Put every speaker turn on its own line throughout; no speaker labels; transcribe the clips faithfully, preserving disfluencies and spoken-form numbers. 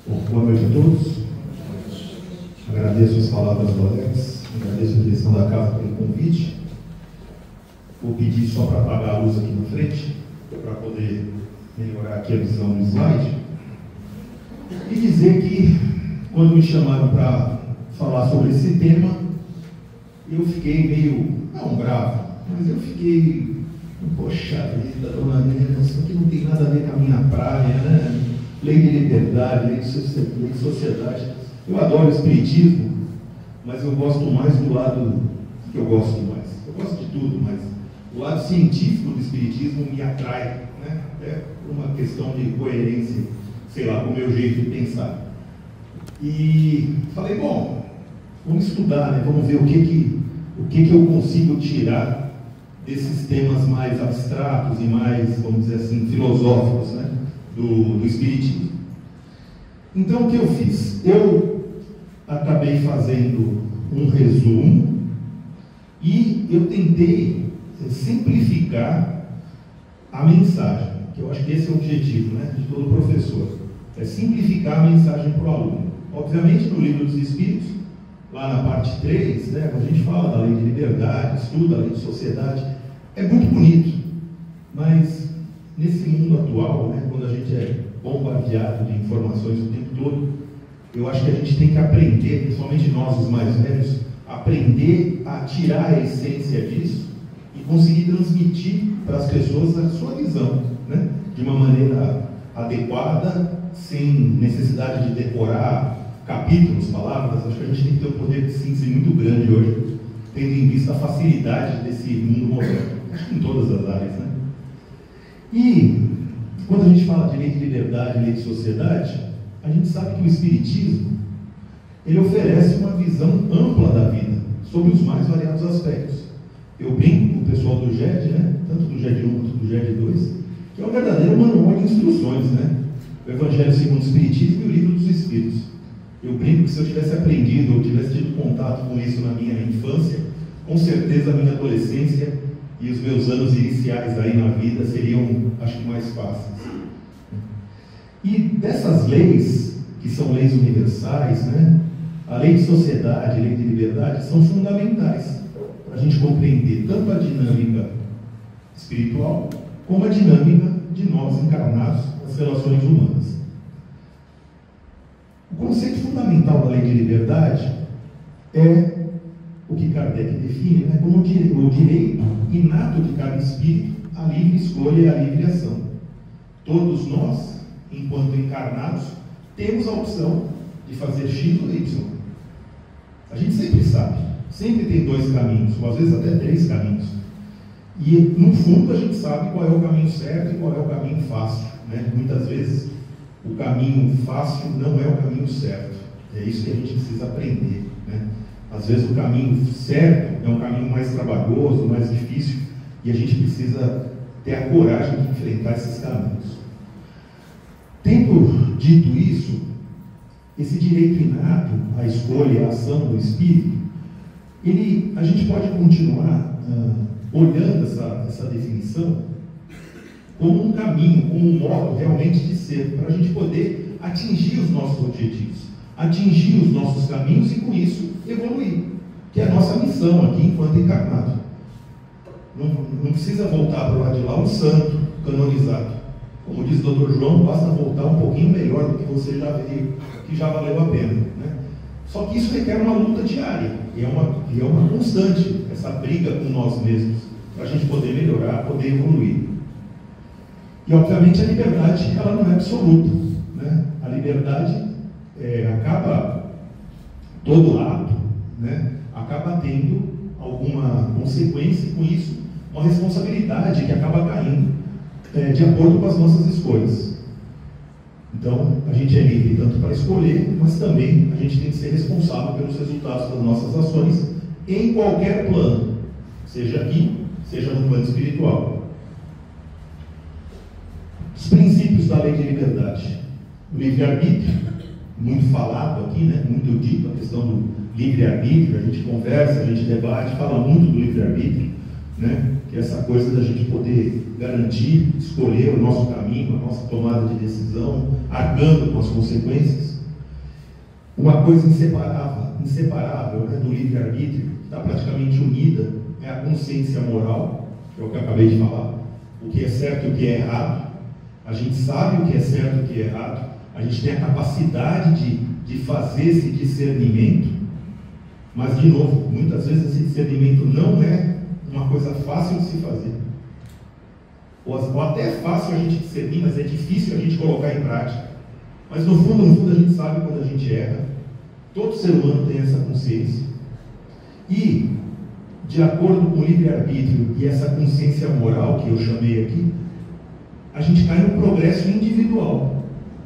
Bom, boa noite a todos. Agradeço as palavras do Alex, agradeço a direção da casa pelo convite. Vou pedir só para apagar a luz aqui na frente, para poder melhorar aqui a visão do slide. E dizer que, quando me chamaram para falar sobre esse tema, eu fiquei meio, não bravo, mas eu fiquei, poxa vida, dona Nena, isso aqui não tem nada a ver com a minha praia, né? Lei de liberdade, lei de sociedade. Eu adoro o espiritismo, mas eu gosto mais do lado que eu gosto mais. Eu gosto de tudo, mas o lado científico do espiritismo me atrai, né? É uma questão de coerência, sei lá, com o meu jeito de pensar. E falei, bom, vamos estudar, né? Vamos ver o que que, o que que eu consigo tirar desses temas mais abstratos e mais, vamos dizer assim, filosóficos, né? Do, do espiritismo. Então, o que eu fiz? Eu acabei fazendo um resumo e eu tentei simplificar a mensagem, que eu acho que esse é o objetivo, né, de todo professor, é simplificar a mensagem para o aluno. Obviamente, no Livro dos Espíritos, lá na parte três, né, quando a gente fala da lei de liberdade, estuda a lei de sociedade, é muito bonito, mas nesse mundo atual, né, quando a gente é bombardeado de informações o tempo todo, eu acho que a gente tem que aprender, principalmente nós, os mais velhos, aprender a tirar a essência disso e conseguir transmitir para as pessoas a sua visão, né, de uma maneira adequada, sem necessidade de decorar capítulos, palavras. Acho que a gente tem que ter um poder de síntese muito grande hoje, tendo em vista a facilidade desse mundo moderno, acho que em todas as áreas, né? E quando a gente fala de lei de liberdade, lei de sociedade, a gente sabe que o espiritismo ele oferece uma visão ampla da vida, sobre os mais variados aspectos. Eu brinco com o pessoal do G E D, né? Tanto do G E D um quanto do G E D dois, que é um verdadeiro manual de instruções, né? O Evangelho segundo o Espiritismo e o Livro dos Espíritos. Eu brinco que se eu tivesse aprendido ou tivesse tido contato com isso na minha infância, com certeza a minha adolescência e os meus anos iniciais aí na vida seriam, acho que, mais fáceis. E dessas leis, que são leis universais, né, a lei de sociedade, a lei de liberdade, são fundamentais para a gente compreender tanto a dinâmica espiritual, como a dinâmica de nós encarnados nas relações humanas. O conceito fundamental da lei de liberdade é o que Kardec define, né, como o direito inato de cada espírito à livre escolha e à livre ação. Todos nós, enquanto encarnados, temos a opção de fazer X ou Y. A gente sempre sabe, sempre tem dois caminhos, ou às vezes até três caminhos. E, no fundo, a gente sabe qual é o caminho certo e qual é o caminho fácil, né? Muitas vezes, o caminho fácil não é o caminho certo. É isso que a gente precisa aprender, né? Às vezes o caminho certo é um caminho mais trabalhoso, mais difícil, e a gente precisa ter a coragem de enfrentar esses caminhos. Tendo dito isso, esse direito inato à escolha, à ação do espírito, ele, a gente pode continuar ah, olhando essa, essa definição como um caminho, como um modo realmente de ser, para a gente poder atingir os nossos objetivos, atingir os nossos caminhos e, com isso, evoluir, que é a nossa missão aqui enquanto encarnado. Não, não precisa voltar para o lado de lá um santo canonizado. Como diz o doutor João, basta voltar um pouquinho melhor do que você já veio, que já valeu a pena, né? Só que isso requer uma luta diária, e é uma, e é uma constante, essa briga com nós mesmos, para a gente poder melhorar, poder evoluir. E, obviamente, a liberdade ela não é absoluta, né? A liberdade é, acaba, todo ato, né, acaba tendo alguma consequência, e com isso, uma responsabilidade que acaba caindo é, de acordo com as nossas escolhas. Então, a gente é livre tanto para escolher, mas também a gente tem que ser responsável pelos resultados das nossas ações em qualquer plano, seja aqui, seja no plano espiritual. Os princípios da lei de liberdade. O livre-arbítrio, muito falado aqui, né? Muito dito, a questão do livre-arbítrio, a gente conversa, a gente debate, fala muito do livre-arbítrio, né? Que é essa coisa da gente poder garantir, escolher o nosso caminho, a nossa tomada de decisão, arcando com as consequências. Uma coisa inseparável, inseparável né, do livre-arbítrio, que está praticamente unida, é a consciência moral, que é o que eu acabei de falar, o que é certo e o que é errado. A gente sabe o que é certo e o que é errado, a gente tem a capacidade de, de fazer esse discernimento, mas, de novo, muitas vezes esse discernimento não é uma coisa fácil de se fazer. Ou, ou até é fácil a gente discernir, mas é difícil a gente colocar em prática. Mas no fundo, no fundo, a gente sabe quando a gente erra. Todo ser humano tem essa consciência. E, de acordo com o livre-arbítrio e essa consciência moral que eu chamei aqui, a gente cai no progresso individual,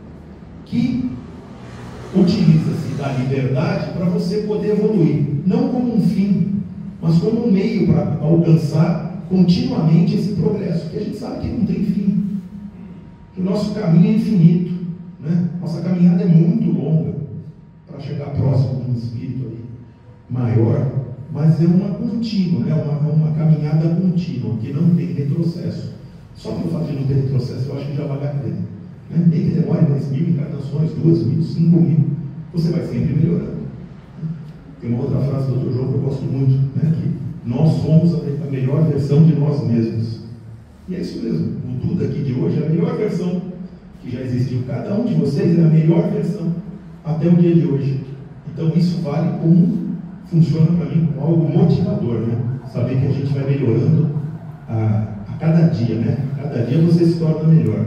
que utiliza-se da liberdade para você poder evoluir, não como um fim, mas como um meio para alcançar continuamente esse progresso, que a gente sabe que não tem fim, que o nosso caminho é infinito, né? Nossa caminhada é muito longa para chegar próximo de um espírito ali maior, mas é uma contínua, né? uma, uma caminhada contínua, que não tem retrocesso. Só pelo fato de não ter retrocesso, eu acho que já vale a pena. Né? Nem que demore mais mil encarnações, duas mil, cinco mil, você vai sempre melhorando. Tem uma outra frase do doutor João que eu gosto muito, né? Que nós somos a melhor versão de nós mesmos. E é isso mesmo. O tudo aqui de hoje é a melhor versão que já existiu. Cada um de vocês é a melhor versão até o dia de hoje. Então isso vale como funciona para mim como algo motivador, né? Saber que a gente vai melhorando a, a cada dia, né? Cada dia você se torna melhor.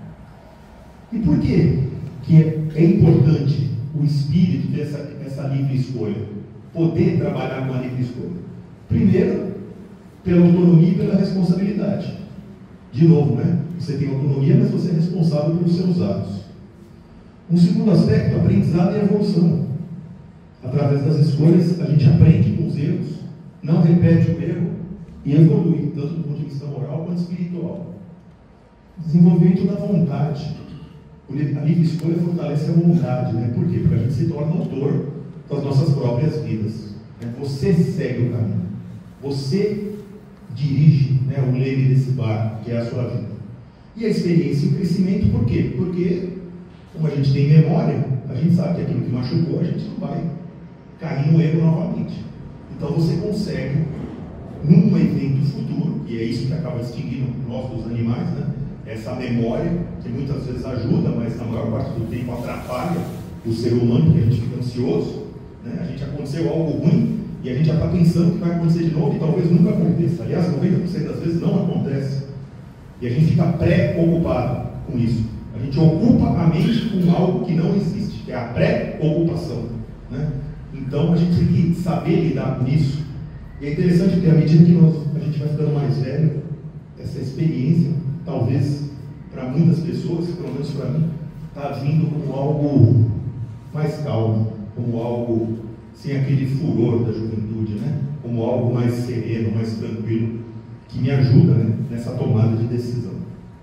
E por que que é, é importante o espírito ter essa, essa livre escolha? Poder trabalhar com a livre escolha. Primeiro, pela autonomia e pela responsabilidade. De novo, né? Você tem autonomia, mas você é responsável pelos seus atos. Um segundo aspecto, aprendizado e evolução. Através das escolhas, a gente aprende com os erros, não repete o erro e evolui, tanto do ponto de vista moral quanto espiritual. Desenvolvimento da vontade. A livre escolha fortalece a vontade, né? Por quê? Porque a gente se torna autor das nossas próprias vidas. Né? Você segue o caminho. Você dirige, né, o leme desse barco, que é a sua vida. E a experiência e o crescimento, por quê? Porque, como a gente tem memória, a gente sabe que aquilo que machucou, a gente não vai cair no erro novamente. Então você consegue, num evento futuro, e é isso que acaba extinguindo nós dos animais, né? Essa memória, que muitas vezes ajuda, mas na maior parte do tempo atrapalha o ser humano, porque a gente fica ansioso, né? A gente aconteceu algo ruim, e a gente já está pensando que vai acontecer de novo, e talvez nunca aconteça. Aliás, noventa por cento das vezes não acontece. E a gente fica pré-ocupado com isso. A gente ocupa a mente com algo que não existe, que é a pré-ocupação, né? Então a gente tem que saber lidar com isso. E é interessante porque à medida que nós, a gente vai ficando mais velho, essa experiência, talvez para muitas pessoas, pelo menos para mim, está vindo como algo mais calmo, como algo sem aquele furor da juventude, né? Como algo mais sereno, mais tranquilo, que me ajuda, né, nessa tomada de decisão.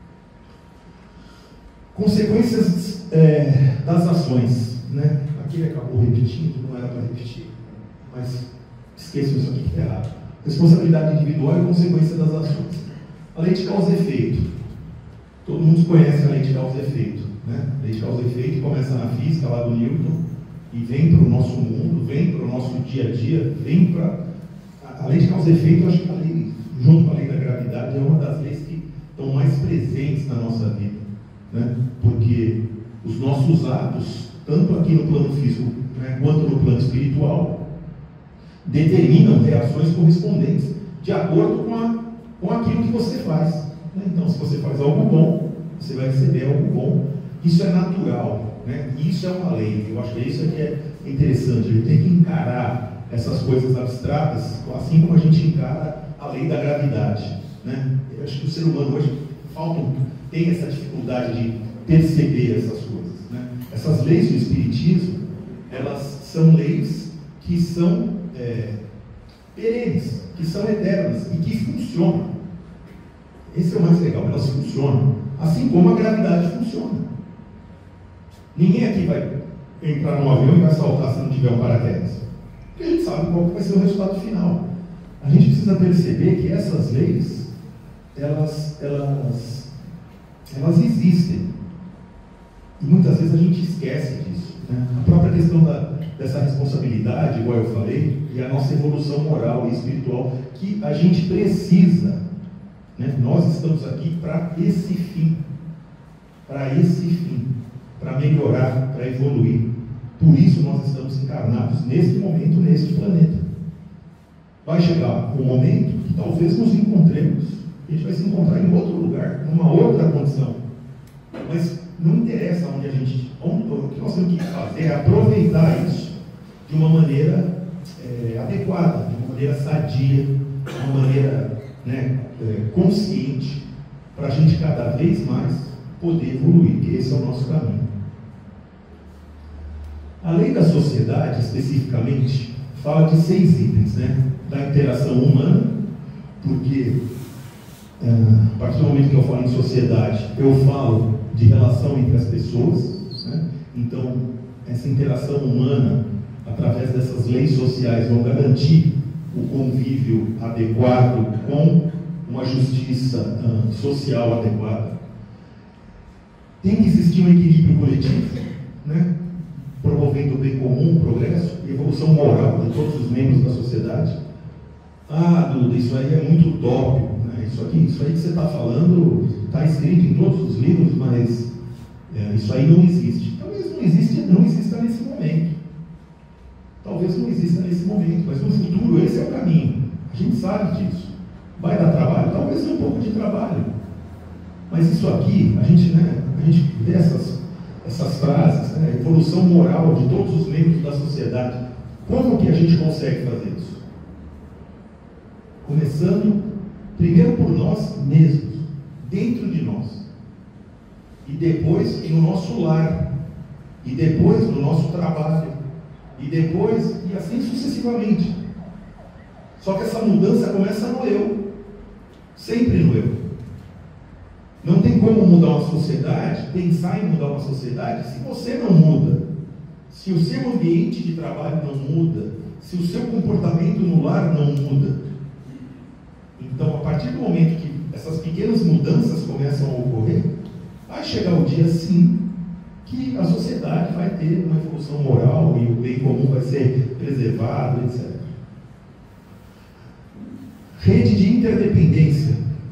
Consequências é, das ações, né? Aqui ele acabou repetindo, não era para repetir, mas esqueçam isso aqui que está errado. Responsabilidade individual e consequência das ações. A lei de causa e efeito. Todo mundo conhece a lei de causa e efeito, né? A lei de causa e efeito começa na física lá do Newton e vem para o nosso mundo, vem para o nosso dia a dia, vem para... A lei de causa e efeito, eu acho que a lei, junto com a lei da gravidade, é uma das leis que estão mais presentes na nossa vida, né? Porque os nossos atos, tanto aqui no plano físico, né, quanto no plano espiritual, determinam reações correspondentes de acordo com, a, com aquilo que você faz, né? Então, se você faz algo bom, você vai receber algo bom. Isso é natural, né? Isso é uma lei. Eu acho que isso aqui é interessante. A gente tem que encarar essas coisas abstratas, assim como a gente encara a lei da gravidade, né? Eu acho que o ser humano hoje falta, tem essa dificuldade de perceber essas coisas, né? Essas leis do Espiritismo, elas são leis que são é, perenes, que são eternas e que funcionam. Esse é o mais legal, elas funcionam, assim como a gravidade funciona. Ninguém aqui vai entrar num avião e vai saltar se não tiver um paraquedas, porque a gente sabe qual vai ser o resultado final. A gente precisa perceber que essas leis, elas, elas, elas existem. E muitas vezes a gente esquece disso. né? A própria questão da, dessa responsabilidade, igual eu falei, e a nossa evolução moral e espiritual, que a gente precisa, né? Nós estamos aqui para esse fim, para esse fim, para melhorar, para evoluir. Por isso nós estamos encarnados neste momento, neste planeta. Vai chegar um momento que talvez nos encontremos, a gente vai se encontrar em outro lugar, numa outra condição. Mas não interessa onde a gente, onde, o que nós temos que fazer é aproveitar isso de uma maneira é, adequada, de uma maneira sadia, de uma maneira, né, é, consciente, para a gente cada vez mais poder evoluir, que esse é o nosso caminho. A lei da sociedade, especificamente, fala de seis itens, né? Da interação humana, porque é, a partir do momento que eu falo em sociedade, eu falo de relação entre as pessoas, né? Então, essa interação humana, através dessas leis sociais, vão garantir o convívio adequado com uma justiça uh, social adequada. Tem que existir um equilíbrio coletivo, né? Promovendo o bem comum, o progresso e evolução moral de todos os membros da sociedade. Ah, Duda, isso aí é muito utópico, né? Isso aqui, isso aí que você está falando está escrito em todos os livros, mas é, isso aí não existe. Talvez não, existe, não exista nesse momento. Talvez não exista nesse momento, mas no futuro esse é o caminho. A gente sabe disso. Vai dar trabalho? Talvez um pouco de trabalho. Mas isso aqui, a gente, né, a gente vê essas, essas frases, né, evolução moral de todos os membros da sociedade. Como que a gente consegue fazer isso? Começando primeiro por nós mesmos, dentro de nós, e depois no nosso lar, e depois no nosso trabalho, e depois, e assim sucessivamente. Só que essa mudança começa no eu, sempre no eu. Não tem como mudar uma sociedade, pensar em mudar uma sociedade, se você não muda, se o seu ambiente de trabalho não muda, se o seu comportamento no lar não muda. Então, a partir do momento que essas pequenas mudanças começam a ocorrer, vai chegar o dia, sim, que a sociedade vai ter uma evolução moral e o bem comum vai ser preservado, etcétera. Rede de interdependência.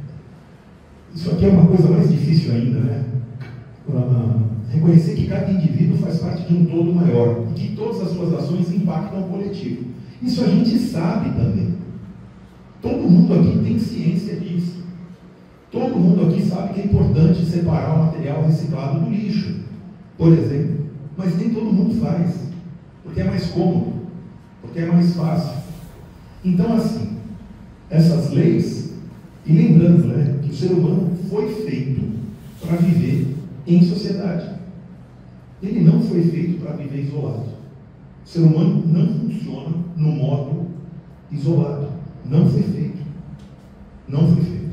Isso aqui é uma coisa mais difícil ainda, né? Uh, reconhecer que cada indivíduo faz parte de um todo maior e que todas as suas ações impactam o coletivo. Isso a gente sabe também. Todo mundo aqui tem ciência disso. Todo mundo aqui sabe que é importante separar o material reciclado do lixo, por exemplo. Mas nem todo mundo faz, porque é mais cômodo, porque é mais fácil. Então, assim, essas leis, e lembrando, né, que o ser humano foi feito para viver em sociedade. Ele não foi feito para viver isolado. O ser humano não funciona no modo isolado. Não foi feito. Não foi feito.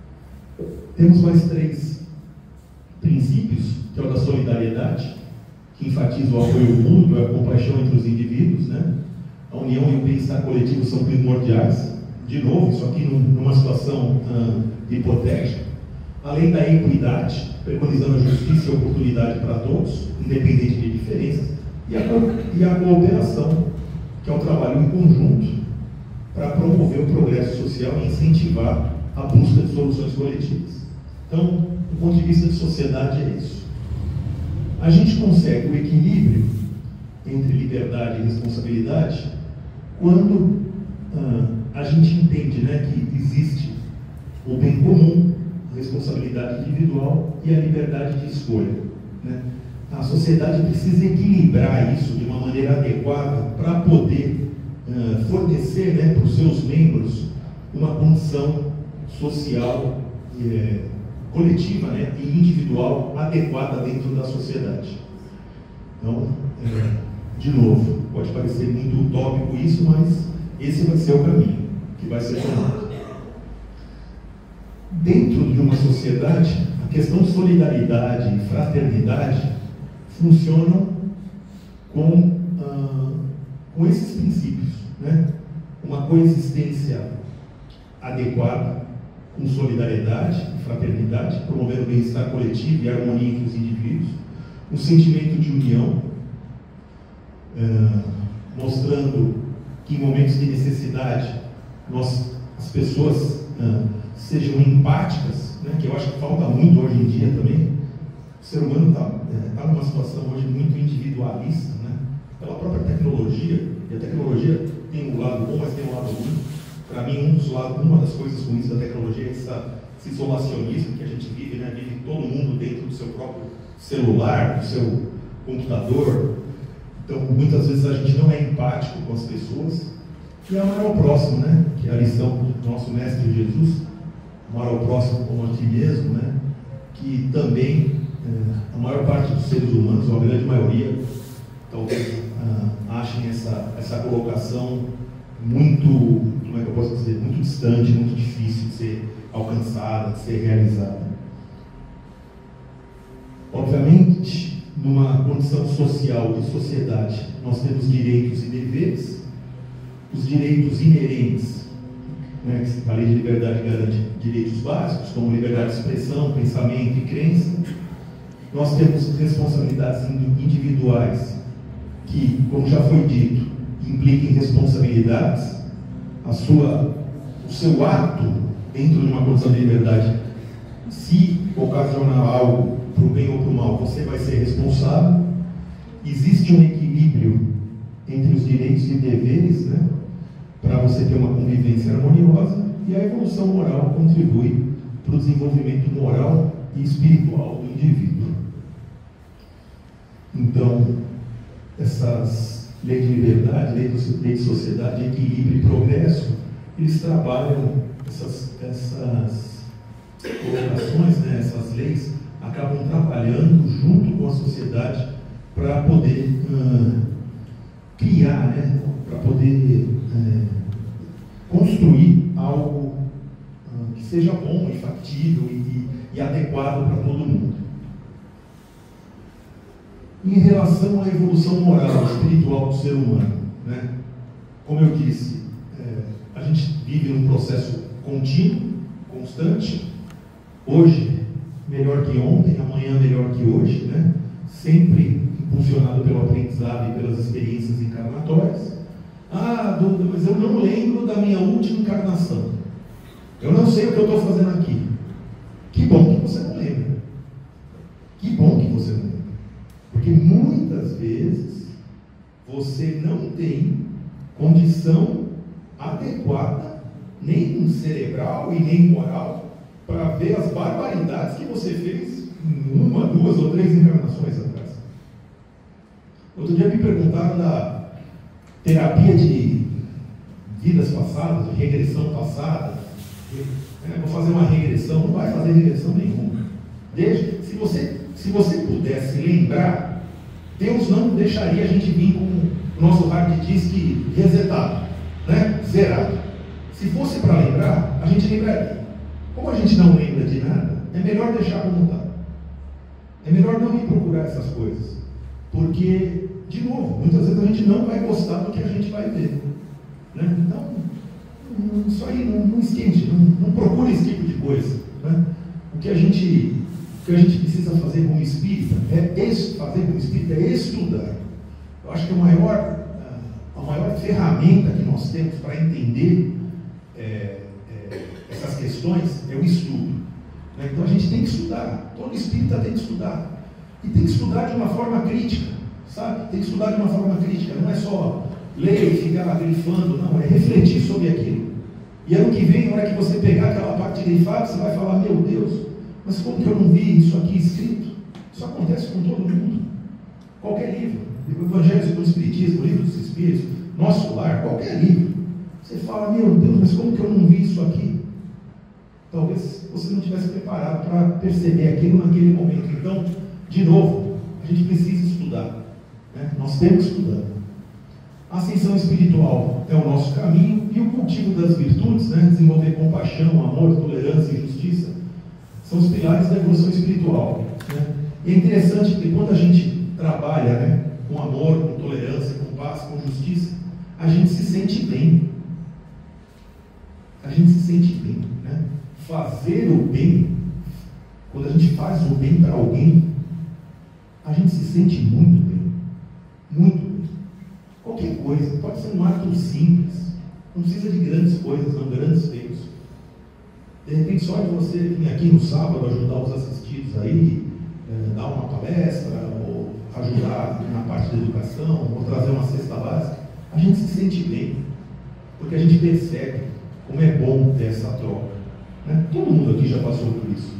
Temos mais três princípios, que é o da solidariedade, que enfatiza o apoio mútuo, a compaixão entre os indivíduos, né? A união e o bem-estar coletivo são primordiais. De novo, isso aqui numa situação uh, hipotética. Além da equidade, preconizando a justiça e a oportunidade para todos, independente de diferenças, e a, e a cooperação, que é o trabalho em conjunto para promover o progresso social e incentivar a busca de soluções coletivas. Então, do ponto de vista de sociedade, é isso. A gente consegue o equilíbrio entre liberdade e responsabilidade quando ah, a gente entende, né, que existe o bem comum, a responsabilidade individual e a liberdade de escolha, né? A sociedade precisa equilibrar isso de uma maneira adequada para poder Uh, fornecer, né, para os seus membros uma condição social, eh, coletiva, né, e individual adequada dentro da sociedade. Então, eh, de novo, pode parecer muito utópico isso, mas esse vai ser o caminho que vai ser tomado. Dentro de uma sociedade, a questão de solidariedade e fraternidade funcionam com, ah, com esses princípios. Né? Uma coexistência adequada com solidariedade e fraternidade, promovendo o bem-estar coletivo e a harmonia entre os indivíduos, um sentimento de união, uh, mostrando que em momentos de necessidade nós, as pessoas uh, sejam empáticas, né, que eu acho que falta muito hoje em dia também. O ser humano está é, tá numa situação hoje muito individualista, né, pela própria tecnologia, e a tecnologia tem um lado bom, mas tem um lado ruim. Para mim, um dos lados, uma das coisas ruins da tecnologia é essa, esse isolacionismo que a gente vive, né, vive todo mundo dentro do seu próprio celular, do seu computador. Então, muitas vezes a gente não é empático com as pessoas. E amar ao próximo, né? Que é a lição do nosso Mestre Jesus, amar ao próximo como a ti mesmo, né? Que também é, a maior parte dos seres humanos, ou a grande maioria, talvez ah, achem essa, essa colocação muito, como é que eu posso dizer, muito distante, muito difícil de ser alcançada, de ser realizada. Obviamente, numa condição social, de sociedade, nós temos direitos e deveres. Os direitos inerentes, né, que a lei de liberdade garante direitos básicos, como liberdade de expressão, pensamento e crença. Nós temos responsabilidades individuais, que, como já foi dito, implicam responsabilidades. A sua, o seu ato dentro de uma condição de liberdade, se ocasionar algo para o bem ou para o mal, você vai ser responsável. Existe um equilíbrio entre os direitos e deveres, né, para você ter uma convivência harmoniosa, e a evolução moral contribui para o desenvolvimento moral e espiritual do indivíduo. Então, essas leis de liberdade, leis de sociedade, equilíbrio e progresso, eles trabalham essas, essas colocações, né, essas leis, acabam trabalhando junto com a sociedade para poder uh, criar, né, para poder uh, construir algo uh, que seja bom e factível e, e, e adequado para todo mundo. Em relação à evolução moral e espiritual do ser humano, né, como eu disse, é, a gente vive num processo contínuo, constante. Hoje melhor que ontem, amanhã melhor que hoje, né? Sempre impulsionado pelo aprendizado e pelas experiências encarnatórias. Ah, dúvida, mas eu não lembro da minha última encarnação. Eu não sei o que eu estou fazendo aqui. Que bom que você não lembra. Que bom que você não lembra. Porque muitas vezes você não tem condição adequada, nem cerebral e nem moral, para ver as barbaridades que você fez em uma, duas ou três encarnações atrás. Outro dia me perguntaram da terapia de vidas passadas, de regressão passada. É, vou fazer uma regressão, não vai fazer regressão nenhuma. Deixa, se você, se você pudesse lembrar, Deus não deixaria a gente vir com o nosso hard disk resetado, né? Zerado. Se fosse para lembrar, a gente lembraria. Como a gente não lembra de nada, é melhor deixar como está. É melhor não ir procurar essas coisas. Porque, de novo, muitas vezes a gente não vai gostar do que a gente vai ver. Né? Então, isso aí não, não esquente, não, não procure esse tipo de coisa. Né? O, que a gente, o que a gente precisa fazer como espírita, é es, fazer como espírita é estudar. Eu acho que a maior, a maior ferramenta que nós temos para entender é, essas questões é o estudo. Né? Então a gente tem que estudar, todo espírita tem que estudar, e tem que estudar de uma forma crítica, sabe? Tem que estudar de uma forma crítica, não é só ler e ficar grifando, não, é refletir sobre aquilo. E ano que vem, na hora que você pegar aquela parte grifada, você vai falar, meu Deus, mas como que eu não vi isso aqui escrito? Isso acontece com todo mundo. Qualquer livro, o Evangelho segundo o Espiritismo, o Livro dos Espíritos, Nosso Lar, qualquer livro, você fala, meu Deus, mas como que eu não vi isso aqui? Talvez você não estivesse preparado para perceber aquilo naquele momento. Então, de novo, a gente precisa estudar. Né? Nós temos que estudar. A ascensão espiritual é o nosso caminho, e o cultivo das virtudes, né? Desenvolver compaixão, amor, tolerância e justiça, são os pilares da evolução espiritual. Né? E é interessante que quando a gente trabalha, né, com amor, com tolerância, com paz, com justiça, a gente se sente bem. A gente se sente bem. Né? Fazer o bem, quando a gente faz o bem para alguém, a gente se sente muito bem, muito bem. Qualquer coisa, pode ser um ato simples, não precisa de grandes coisas, não, grandes feitos. De repente, só de você vir aqui no sábado ajudar os assistidos aí, é, dar uma palestra, ou ajudar na parte da educação, ou trazer uma cesta básica, a gente se sente bem, porque a gente percebe como é bom ter essa troca. Né? Todo mundo aqui já passou por isso.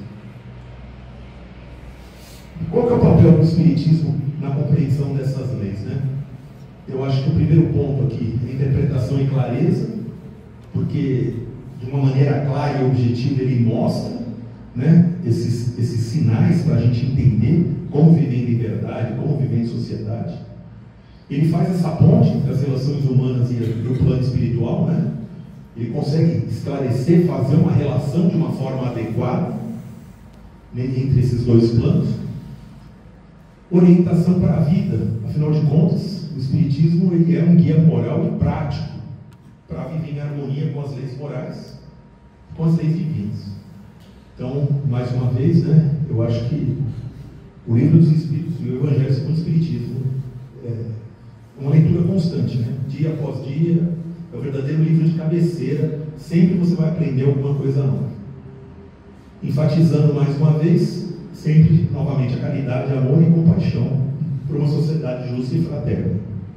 Qual que é o papel do Espiritismo na compreensão dessas leis? Né? Eu acho que o primeiro ponto aqui é interpretação e clareza, porque de uma maneira clara e objetiva ele mostra, né, esses, esses sinais para a gente entender como viver em liberdade, como viver em sociedade. Ele faz essa ponte entre as relações humanas e o plano espiritual, né? Ele consegue esclarecer, fazer uma relação de uma forma adequada, né, entre esses dois planos. Orientação para a vida, afinal de contas, o Espiritismo ele é um guia moral e prático para viver em harmonia com as leis morais, com as leis divinas. Então, mais uma vez, né, eu acho que o Livro dos Espíritos e o Evangelho segundo o Espiritismo é uma leitura constante, né? Dia após dia, é o verdadeiro livro de cabeceira, sempre você vai aprender alguma coisa nova. Enfatizando mais uma vez, sempre, novamente, a caridade, amor e compaixão por uma sociedade justa e fraterna.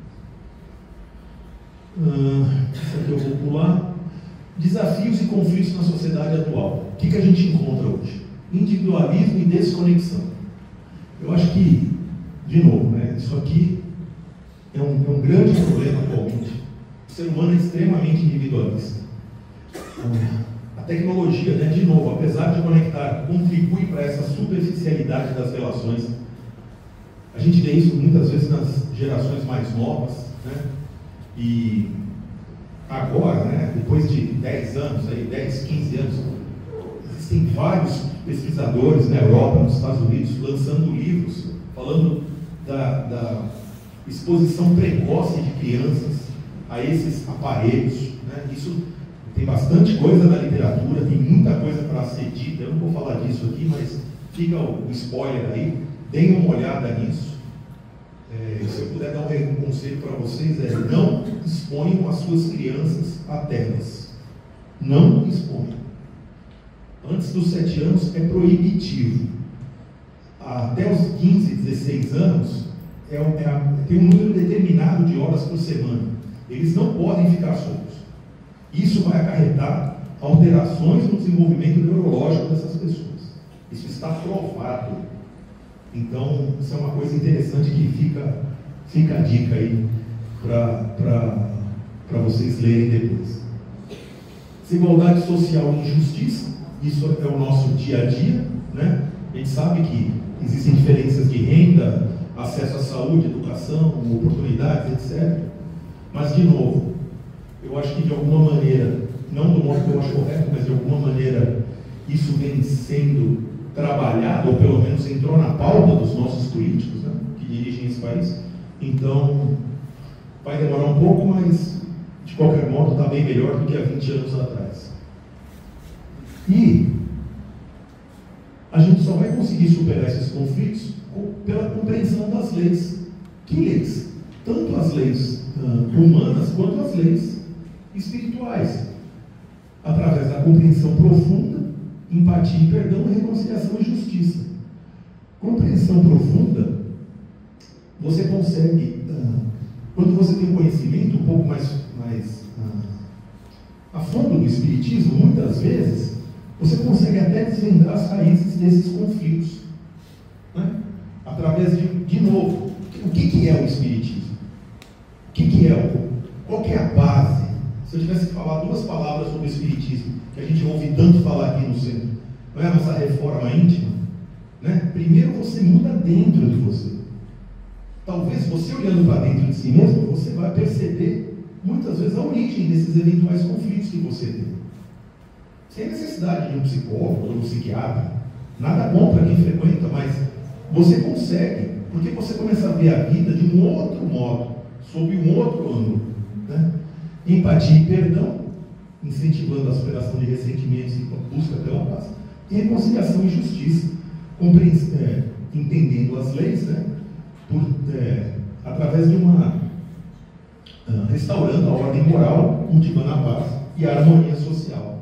Ah, isso aqui eu vou pular. Desafios e conflitos na sociedade atual. O que, que a gente encontra hoje? Individualismo e desconexão. Eu acho que, de novo, né, isso aqui é um, é um grande problema atualmente. O ser humano é extremamente individualista. A tecnologia, né, de novo, apesar de conectar, contribui para essa superficialidade das relações. A gente vê isso muitas vezes nas gerações mais novas, né? E agora, né, depois de dez anos, aí, dez, quinze anos, existem vários pesquisadores na Europa, nos Estados Unidos, lançando livros falando da, da exposição precoce de crianças a esses aparelhos. Né? Isso tem bastante coisa na literatura, tem muita coisa para ser dita, eu não vou falar disso aqui, mas fica o, o spoiler aí, deem uma olhada nisso. É, se eu puder dar um, um conselho para vocês, é não exponham as suas crianças a telas. Não exponham. Antes dos sete anos é proibitivo. Até os quinze, dezesseis anos é, é, tem um número determinado de horas por semana. Eles não podem ficar soltos. Isso vai acarretar alterações no desenvolvimento neurológico dessas pessoas. Isso está provado. Então, isso é uma coisa interessante que fica, fica a dica aí para vocês lerem depois. Desigualdade social e injustiça, isso é o nosso dia a dia, né? A gente sabe que existem diferenças de renda, acesso à saúde, educação, oportunidades, etcétera. Mas, de novo, eu acho que de alguma maneira, não do modo que eu acho correto, mas de alguma maneira, isso vem sendo trabalhado, ou pelo menos entrou na pauta dos nossos políticos, né, que dirigem esse país. Então, vai demorar um pouco, mas de qualquer modo está bem melhor do que há vinte anos atrás. E a gente só vai conseguir superar esses conflitos pela compreensão das leis. Que leis? Tanto as leis uh, humanas quanto as leis espirituais, através da compreensão profunda, empatia e perdão, reconciliação e justiça. Compreensão profunda, você consegue, uh, quando você tem um conhecimento um pouco mais, mais uh, a fundo do Espiritismo, muitas vezes, você consegue até desvendar as raízes desses conflitos. Né? Através de, de novo, o que, que é o Espiritismo? O que, que é o, qual que é a base? Se eu tivesse que falar duas palavras sobre o Espiritismo, que a gente ouve tanto falar aqui no centro, não é a nossa reforma íntima? Né? Primeiro você muda dentro de você. Talvez você olhando para dentro de si mesmo, você vai perceber muitas vezes a origem desses eventuais conflitos que você tem. Sem necessidade de um psicólogo ou um psiquiatra, nada contra quem frequenta, mas você consegue, porque você começa a ver a vida de um outro modo, sob um outro ângulo. Né? Empatia e perdão, incentivando a superação de ressentimentos e a busca pela paz. E reconciliação e justiça, é, entendendo as leis, né, por, é, através de uma, restaurando a ordem moral, cultivando a paz e a harmonia social.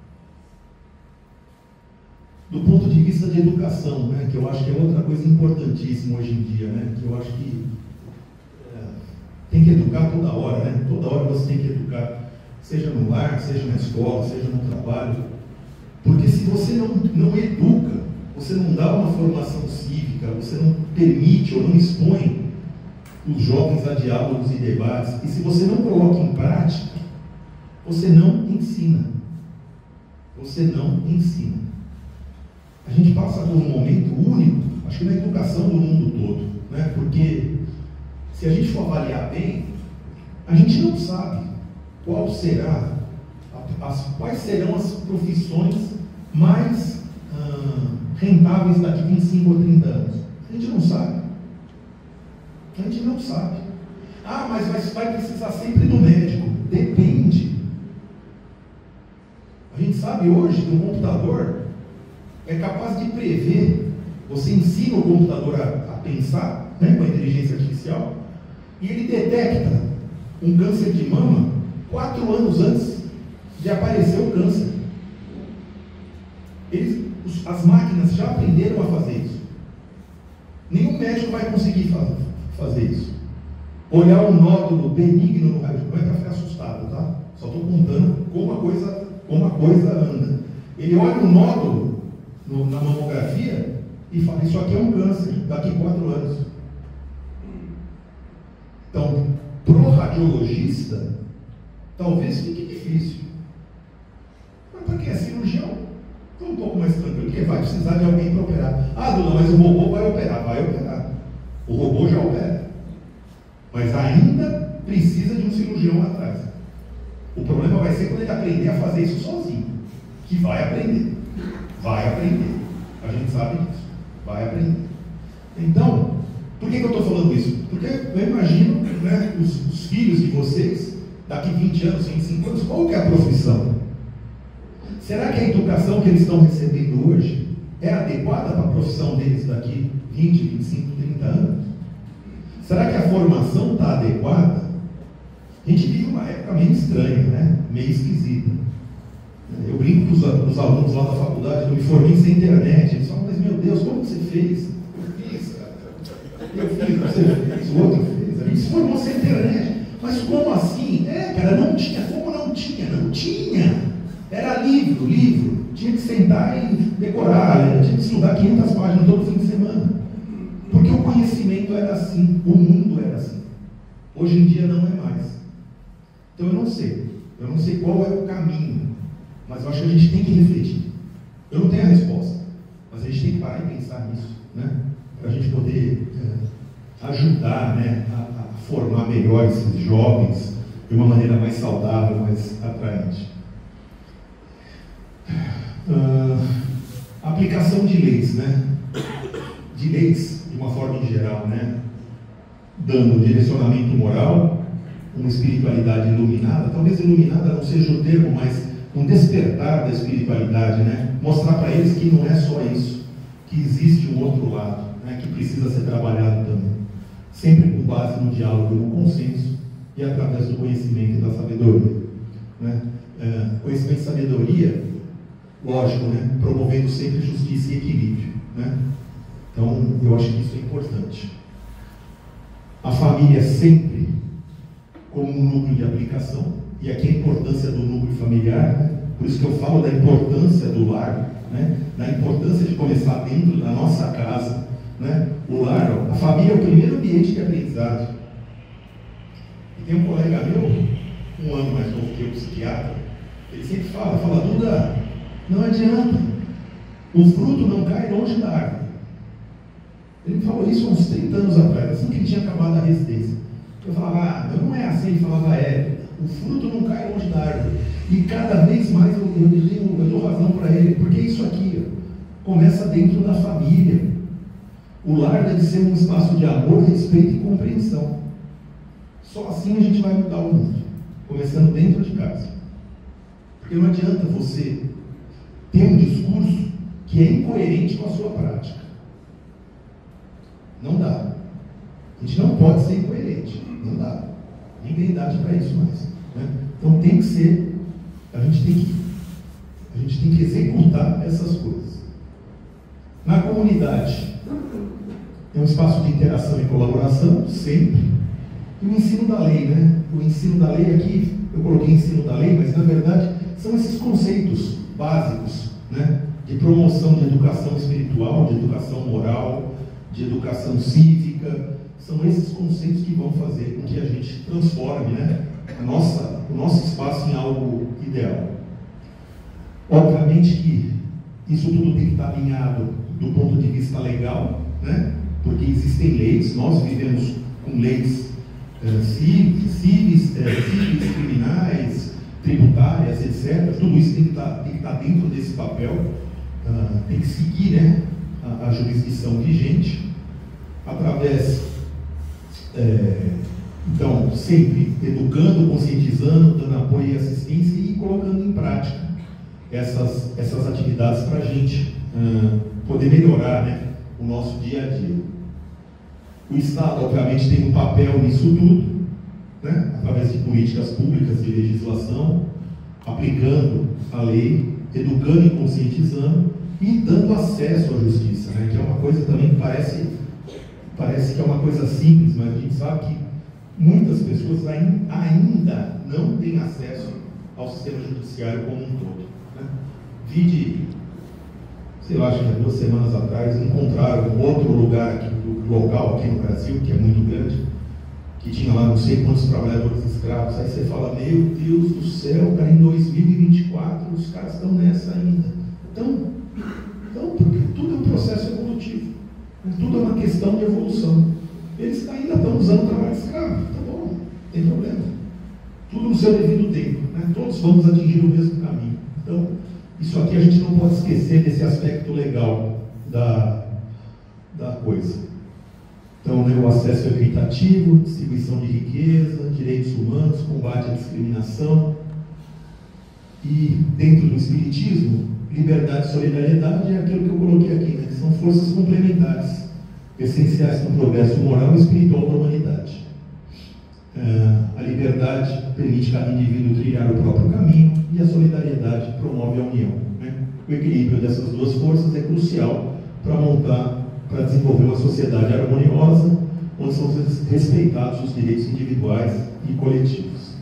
Do ponto de vista de educação, né, que eu acho que é outra coisa importantíssima hoje em dia, né, que eu acho que é, tem que educar toda hora, né, toda hora você tem que educar, seja no lar, seja na escola, seja no trabalho, porque se você não, não educa, você não dá uma formação cívica, você não permite ou não expõe os jovens a diálogos e debates, e se você não coloca em prática, você não ensina. Você não ensina. A gente passa por um momento único, acho que na educação do mundo todo, né? Porque se a gente for avaliar bem, a gente não sabe qual será, as, quais serão as profissões mais ah, rentáveis daqui a vinte e cinco ou trinta anos. A gente não sabe. A gente não sabe. Ah, mas vai, vai precisar sempre do médico. Depende. A gente sabe hoje que o computador é capaz de prever. Você ensina o computador a, a pensar, né, com a inteligência artificial, e ele detecta um câncer de mama quatro anos antes de aparecer o câncer. Eles, os, as máquinas já aprenderam a fazer isso. Nenhum médico vai conseguir fazer, fazer isso. Olhar um nódulo benigno no raio, não é para ficar assustado, tá? Só estou contando como a coisa, como a coisa anda. Ele olha um nódulo no, na mamografia e fala: isso aqui é um câncer, daqui quatro anos. Então, pro radiologista, talvez fique difícil. Mas para quem é cirurgião, então um pouco mais tranquilo, porque vai precisar de alguém para operar. Ah, Duda, mas o robô vai operar. Vai operar. O robô já opera. Mas ainda precisa de um cirurgião atrás. O problema vai ser quando ele aprender a fazer isso sozinho. Que vai aprender. Vai aprender. A gente sabe disso. Vai aprender. Então, por que, que eu estou falando isso? Porque eu imagino, né, os, os filhos de vocês, daqui vinte anos, vinte e cinco anos, qual que é a profissão? Será que a educação que eles estão recebendo hoje é adequada para a profissão deles daqui vinte, vinte e cinco, trinta anos? Será que a formação está adequada? A gente vive uma época meio estranha, né? Meio esquisita. Eu brinco com os, os alunos lá da faculdade, eu me formei sem internet. Eles falam: mas meu Deus, como você fez? Eu fiz, cara. Eu fiz, você fez, o outro fez. A gente se formou sem internet. Mas como assim? É, cara, não tinha. Como não tinha? Não tinha. Era livro, livro. Tinha que sentar e decorar, né? Tinha que estudar quinhentas páginas todo fim de semana. Porque o conhecimento era assim, o mundo era assim. Hoje em dia não é mais. Então eu não sei. Eu não sei qual é o caminho. Mas eu acho que a gente tem que refletir. Eu não tenho a resposta. Mas a gente tem que parar e pensar nisso, né? Para a gente poder é, ajudar, né, a, a formar melhor esses jovens de uma maneira mais saudável, mais atraente. Uh, aplicação de leis, né? De leis, de uma forma em geral, né? Dando direcionamento moral, uma espiritualidade iluminada. Talvez iluminada não seja o termo, mas um despertar da espiritualidade, né? Mostrar para eles que não é só isso, que existe um outro lado, né? Que precisa ser trabalhado também. Sempre com base no diálogo e no consenso, e através do conhecimento e da sabedoria, né? É, conhecimento e sabedoria, lógico, né? Promovendo sempre justiça e equilíbrio, né? Então, eu acho que isso é importante. A família sempre como um núcleo de aplicação, e aqui a importância do núcleo familiar, né? Por isso que eu falo da importância do lar, né? Da importância de começar dentro da nossa casa, né? O lar, ó, a família é o primeiro ambiente de aprendizado. E tem um colega meu, um ano mais novo que eu, psiquiatra, ele sempre fala, fala: Duda, não adianta, o fruto não cai longe da árvore. Ele me falou isso há uns trinta anos atrás, assim que ele tinha acabado a residência. Eu falava: ah, não é assim. Ele falava: é, o fruto não cai longe da árvore. E cada vez mais eu, eu, eu, eu dou razão para ele, porque isso aqui ó, começa dentro da família. O lar deve ser um espaço de amor, respeito e compreensão. Só assim a gente vai mudar o mundo, começando dentro de casa. Porque não adianta você ter um discurso que é incoerente com a sua prática. Não dá. A gente não pode ser incoerente. Não dá. Nem tem idade para isso mais. Né? Então tem que ser, a gente tem que, a gente tem que executar essas coisas. Na comunidade, é um espaço de interação e colaboração, sempre. E o ensino da lei, né? O ensino da lei aqui, eu coloquei ensino da lei, mas na verdade são esses conceitos básicos, né? De promoção de educação espiritual, de educação moral, de educação cívica. São esses conceitos que vão fazer com que a gente transforme, né, a nossa, o nosso espaço em algo ideal. Obviamente que isso tudo tem que estar alinhado do ponto de vista legal, né? Porque existem leis, nós vivemos com leis eh, cíveis, cíveis, eh, cíveis, criminais, tributárias, etcétera. Tudo isso tem que estar, tem que estar dentro desse papel, uh, tem que seguir, né, a, a jurisdição vigente, através, é, então, sempre educando, conscientizando, dando apoio e assistência e colocando em prática essas, essas atividades para a gente uh, poder melhorar, né, o nosso dia a dia. O Estado, obviamente, tem um papel nisso tudo, né, através de políticas públicas, de legislação, aplicando a lei, educando e conscientizando e dando acesso à justiça, né, que é uma coisa também que parece, parece que é uma coisa simples, mas a gente sabe que muitas pessoas ainda não têm acesso ao sistema judiciário como um todo. Né? Vi de, sei lá, acho que há duas semanas atrás, encontraram outro lugar aqui, local aqui no Brasil, que é muito grande, que tinha lá não sei quantos trabalhadores escravos. Aí você fala, meu Deus do céu, cara, em dois mil e vinte e quatro os caras estão nessa ainda. Então, então porque tudo é um processo evolutivo, né? Tudo é uma questão de evolução. Eles ainda estão usando o trabalho escravo, tá bom, não tem problema. Tudo no seu devido tempo, né? Todos vamos atingir o mesmo caminho. Então, isso aqui a gente não pode esquecer desse aspecto legal da, da coisa. Então, né, o acesso equitativo, distribuição de riqueza, direitos humanos, combate à discriminação. E dentro do Espiritismo, liberdade e solidariedade é aquilo que eu coloquei aqui, né, que são forças complementares, essenciais para o progresso moral e espiritual da humanidade. Uh, a liberdade permite cada indivíduo trilhar o próprio caminho e a solidariedade promove a união. Né? O equilíbrio dessas duas forças é crucial para montar para desenvolver uma sociedade harmoniosa, onde são respeitados os direitos individuais e coletivos.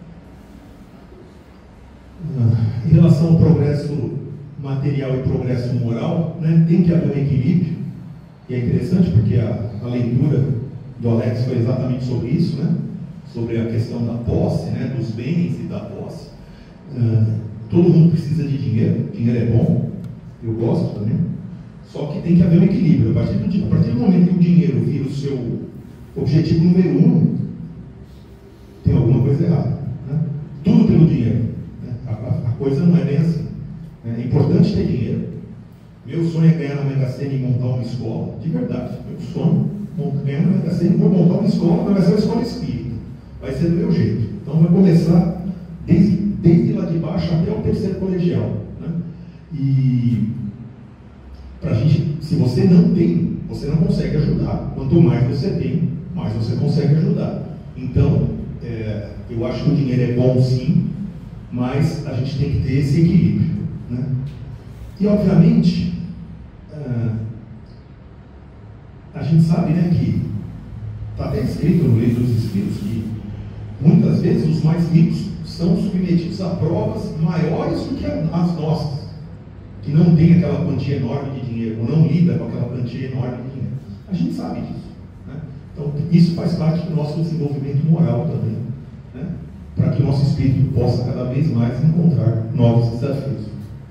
Em relação ao progresso material e progresso moral, né, tem que haver um equilíbrio, e é interessante porque a, a leitura do Alex foi exatamente sobre isso, né, sobre a questão da posse, né, dos bens e da posse. Uh, todo mundo precisa de dinheiro, dinheiro é bom, eu gosto também. Só que tem que haver um equilíbrio. A partir do, a partir do momento que o dinheiro vira o seu objetivo número um, tem alguma coisa errada. Né? Tudo pelo dinheiro. Né? A, a, a coisa não é bem assim. Né? É importante ter dinheiro. Meu sonho é ganhar na Mega Sena e montar uma escola. De verdade. Meu sonho é ganhar na Mega Sena e vou montar uma escola, mas vai ser uma escola espírita. Vai ser do meu jeito. Então vai começar desde, desde lá de baixo até o terceiro colegial. Né? E pra gente, se você não tem, você não consegue ajudar. Quanto mais você tem, mais você consegue ajudar. Então, é, eu acho que o dinheiro é bom sim, mas a gente tem que ter esse equilíbrio. Né? E, obviamente, é, a gente sabe, né, que está até escrito no Livro dos Espíritos que muitas vezes os mais ricos são submetidos a provas maiores do que as nossas, que não tem aquela quantia enorme de dinheiro, ou não lida com aquela quantia enorme de dinheiro. A gente sabe disso. Né? Então, isso faz parte do nosso desenvolvimento moral também, né? Para que o nosso espírito possa cada vez mais encontrar novos desafios.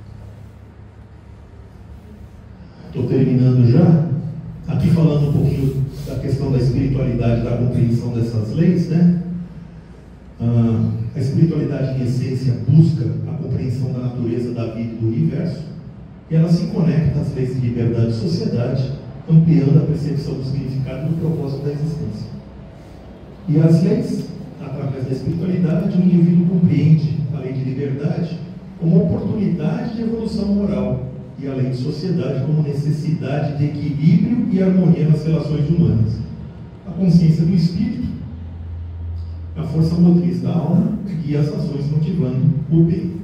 Estou terminando já. Aqui falando um pouquinho da questão da espiritualidade, da compreensão dessas leis, né? Ah, a espiritualidade, em essência, busca a compreensão da natureza da vida e do universo, e ela se conecta às leis de liberdade e sociedade, ampliando a percepção do significado e do propósito da existência. E as leis, através da espiritualidade, o indivíduo compreende a lei de liberdade como oportunidade de evolução moral e a lei de sociedade como necessidade de equilíbrio e harmonia nas relações humanas. A consciência do espírito A força motriz da alma guia as ações motivando o bem.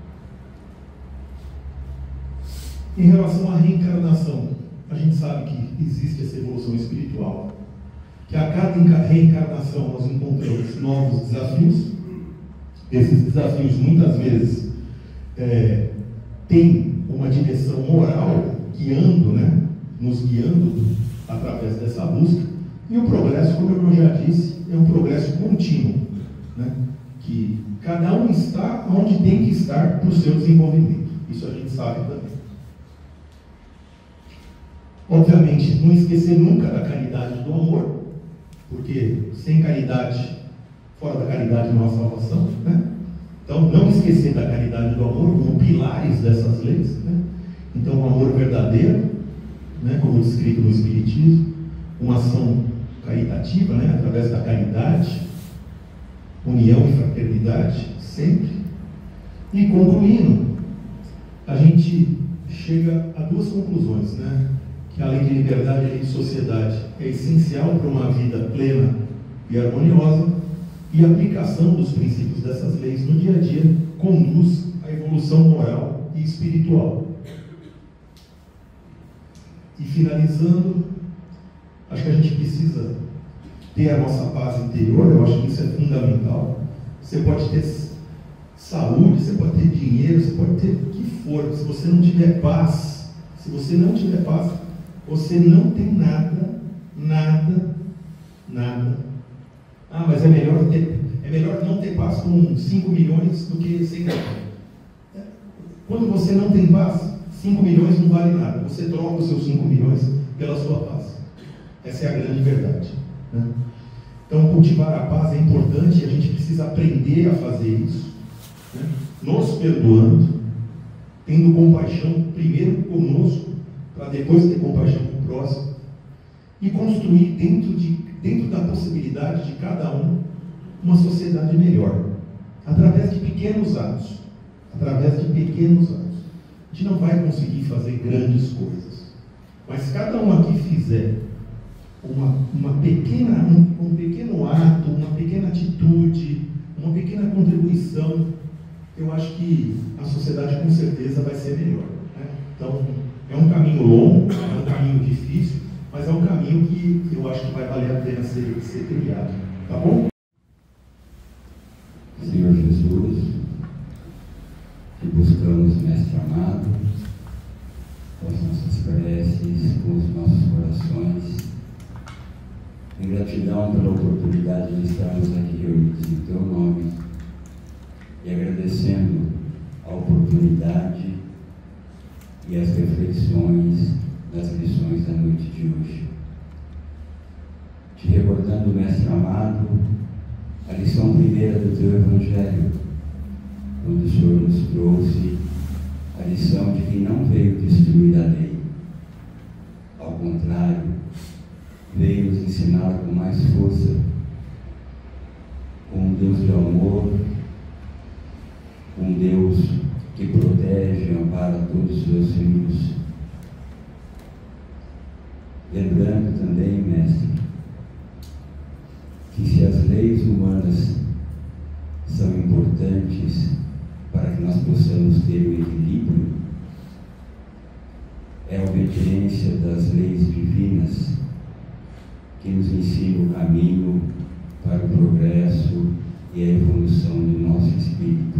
Em relação à reencarnação, a gente sabe que existe essa evolução espiritual, que a cada reencarnação nós encontramos novos desafios. Esses desafios muitas vezes é, têm uma direção moral guiando, né, nos guiando através dessa busca. E o progresso, como eu já disse, é um progresso contínuo, né, que cada um está onde tem que estar para o seu desenvolvimento. Isso a gente sabe também. Obviamente, não esquecer nunca da caridade do amor, porque sem caridade, fora da caridade não há salvação, né? Então, não esquecer da caridade do amor como pilares dessas leis, né? Então, o amor verdadeiro, né, como descrito no Espiritismo, uma ação caritativa, né, através da caridade, união e fraternidade, sempre. E concluindo, a gente chega a duas conclusões, né? Que a lei de liberdade e a lei de sociedade é essencial para uma vida plena e harmoniosa, e a aplicação dos princípios dessas leis no dia a dia conduz à evolução moral e espiritual. E finalizando, acho que a gente precisa ter a nossa paz interior. Eu acho que isso é fundamental. Você pode ter saúde, você pode ter dinheiro, você pode ter o que for. Se você não tiver paz, se você não tiver paz, você não tem nada, nada, nada. Ah, mas é melhor, ter, é melhor não ter paz com cinco milhões do que sem nada. Quando você não tem paz, cinco milhões não vale nada. Você troca os seus cinco milhões pela sua paz. Essa é a grande verdade, né? Então, cultivar a paz é importante e a gente precisa aprender a fazer isso, né? Nos perdoando, tendo compaixão primeiro conosco, para depois ter compaixão com o próximo, e construir dentro, de, dentro da possibilidade de cada um uma sociedade melhor, através de pequenos atos, através de pequenos atos. A gente não vai conseguir fazer grandes coisas, mas cada um aqui fizer uma, uma pequena, um, um pequeno ato, uma pequena atitude, uma pequena contribuição, eu acho que a sociedade com certeza vai ser melhor, né? Então, é um caminho longo, é um caminho difícil, mas é um caminho que eu acho que vai valer a pena ser, ser trilhado. Tá bom?
Senhor Jesus, que buscamos, Mestre amado, com as nossas preces, com os nossos corações, em gratidão pela oportunidade de estarmos aqui reunidos em Teu nome, e agradecendo a oportunidade e as reflexões das lições da noite de hoje. Te recordando, Mestre amado, a lição primeira do Teu Evangelho, quando o Senhor nos trouxe a lição de que não veio destruir a lei. Ao contrário, veio nos ensiná-la com mais força, com um Deus de amor, com um Deus que protege e ampara todos os seus filhos. Lembrando também, Mestre, que se as leis humanas são importantes para que nós possamos ter o equilíbrio, é a obediência das leis divinas que nos ensina o caminho para o progresso e a evolução do nosso espírito.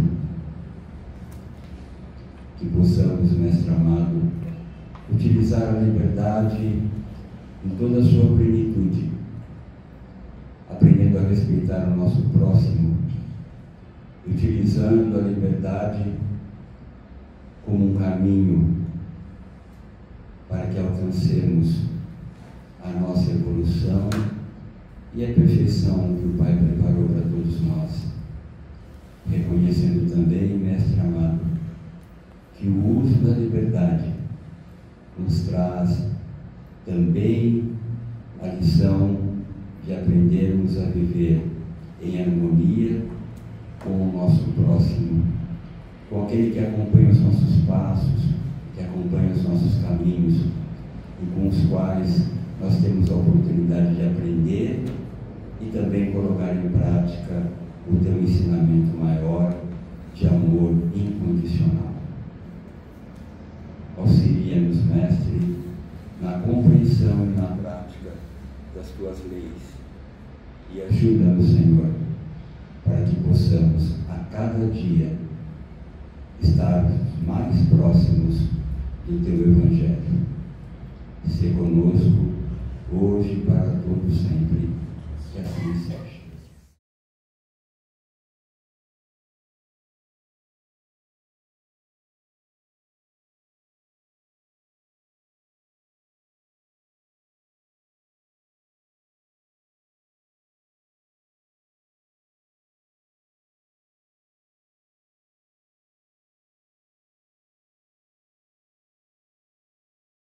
Que possamos, Mestre amado, utilizar a liberdade em toda a sua plenitude, aprendendo a respeitar o nosso próximo, utilizando a liberdade como um caminho para que alcancemos a nossa evolução e a perfeição que o Pai preparou para todos nós. Reconhecendo também, Mestre amado, que o uso da liberdade nos traz também a lição de aprendermos a viver em harmonia com o nosso próximo, com aquele que acompanha os nossos passos, que acompanha os nossos caminhos e com os quais nós temos a oportunidade de aprender e também colocar em prática o teu ensinamento maior de amor incondicional. Auxilia-nos, Mestre, na compreensão e na prática das tuas leis e ajuda-nos, Senhor, para que possamos a cada dia estar mais próximos do teu Evangelho. Se conosco, hoje e para todo sempre, que assim seja.